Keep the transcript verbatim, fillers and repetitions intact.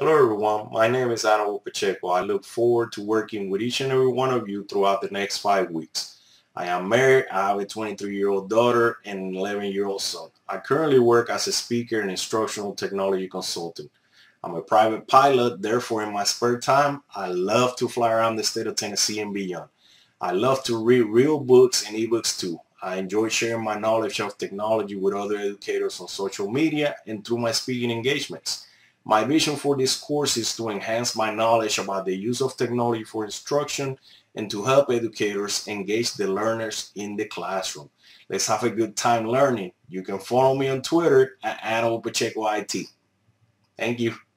Hello everyone, my name is Hannibal Pacheco. I look forward to working with each and every one of you throughout the next five weeks. I am married, I have a twenty-three-year-old daughter and an eleven-year-old son. I currently work as a speaker and instructional technology consultant. I'm a private pilot, therefore in my spare time, I love to fly around the state of Tennessee and beyond. I love to read real books and ebooks too. I enjoy sharing my knowledge of technology with other educators on social media and through my speaking engagements. My vision for this course is to enhance my knowledge about the use of technology for instruction and to help educators engage the learners in the classroom. Let's have a good time learning. You can follow me on Twitter at Hannibal Pacheco I T. Thank you.